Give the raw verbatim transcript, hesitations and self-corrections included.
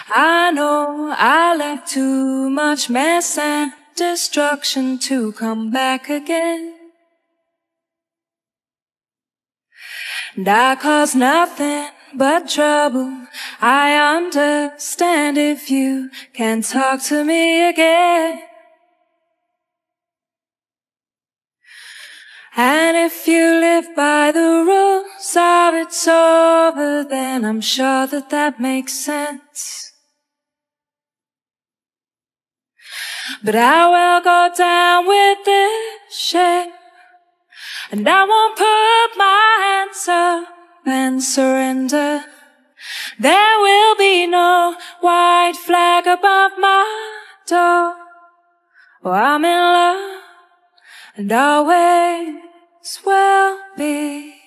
I know I left too much mess and destruction to come back again. And I caused nothing but trouble. I understand if you can't talk to me again. And if you live by the rules of it's over, then I'm sure that that makes sense. But I will go down with this ship, and I won't put my hands up and surrender. There will be no white flag above my door. Oh, I'm in love and always will be.